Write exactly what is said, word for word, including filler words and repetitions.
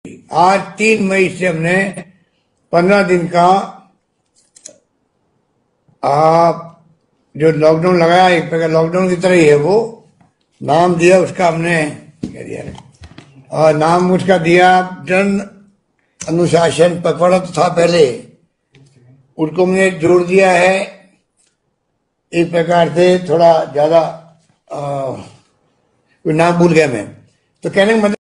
आज तीन मई से हमने पंद्रह दिन का आप जो लॉकडाउन लगाया, एक प्रकार लॉकडाउन की तरह ही है वो। नाम दिया उसका हमने क्या दिया और नाम उसका दिया जन अनुशासन। पकड़ा तो था पहले, उसको हमने जोड़ दिया है एक प्रकार से थोड़ा ज्यादा, नाम भूल गया मैं। तो कहने का मतलब